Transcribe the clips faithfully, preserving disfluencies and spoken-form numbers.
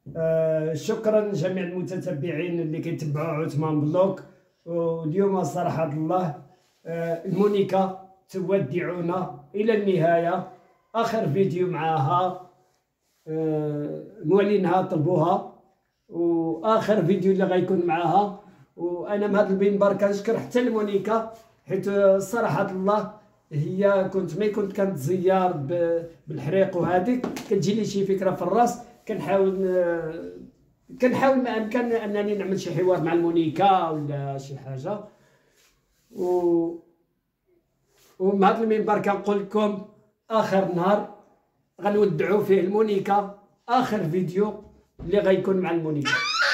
آه شكرا لجميع المتتبعين اللي كيتبعوا عثمان بلوك. واليوم صراحة الله آه المونيكا تودعنا إلى النهاية. آخر فيديو معها آه موالينها طلبوها، وآخر فيديو اللي غيكون معها. وأنا من هذا المنبر كنشكر حتى المونيكا، حيت صراحة الله هي كنت ملي كنت كنتزير بالحريق وهذيك كتجي لي شي فكرة في الراس، كنحاول كنحاول ما امكن انني نعمل شي حوار مع المونيكا ولا شي حاجه. و ومن هذا المنبر كنقول لكم اخر نهار غنودعوا فيه المونيكا، اخر فيديو اللي غيكون مع المونيكا.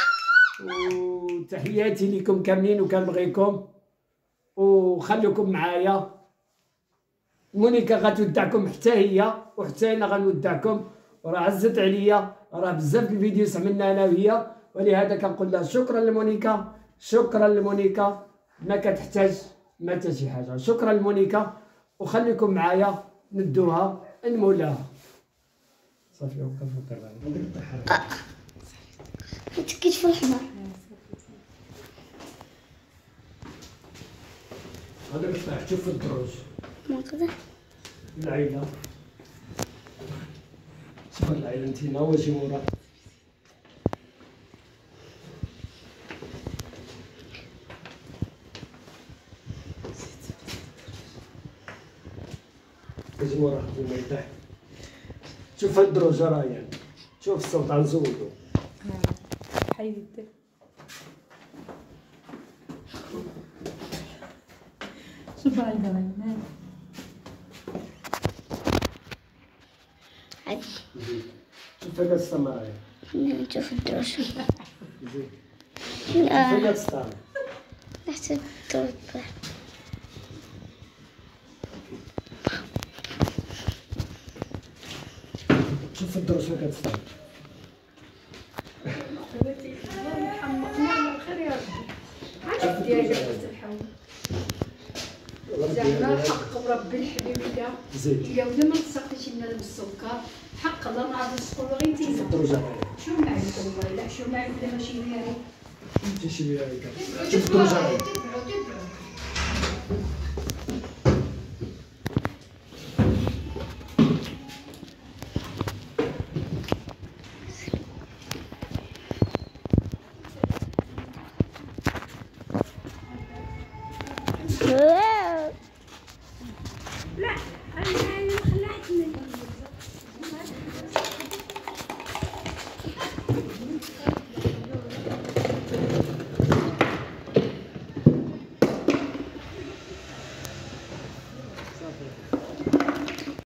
وتحياتي لكم كاملين وكنبغيكم وخليكم معايا. المونيكا غتودعكم حتى هي وحتى انا غنودعكم، وراه عزت عليا، راه بزاف الفيديوز عملنا انا وهي، ولهذا كنقول لها شكرا لمونيكا، شكرا لمونيكا، ما كتحتاج ما حتى شي حاجه. شكرا لمونيكا، وخليكم معايا ندوها نمولاها. صافي وكنفكر بها انت كتف الحمر هذا مفتاح. شوف الدروج هكذا العيله، شوف العيله انتينا واش مورا. واش مورا قبل ما يطيح. شوف هاد الدروجه راه يعني شوف الصوت غنزودو. حيد يدك. شوف هاي الدرجة عادي. شوف هاد السماعه. نشوف الدروج. زين. لا شوف هاد السطر. تحت الدروج. شوف الدروج فين كتسطر. زعما حق ربي الحبيب الا الا ولا ما تسقيش لنا بالسكر، حق الله ما غادي تقول غير انت شو معك والله. لا شو معك ولا ماشي ميري تمشي ليا هكا. شوف الدروجه. تبعوا تبعوا لا انا اللي خلعتني. صافي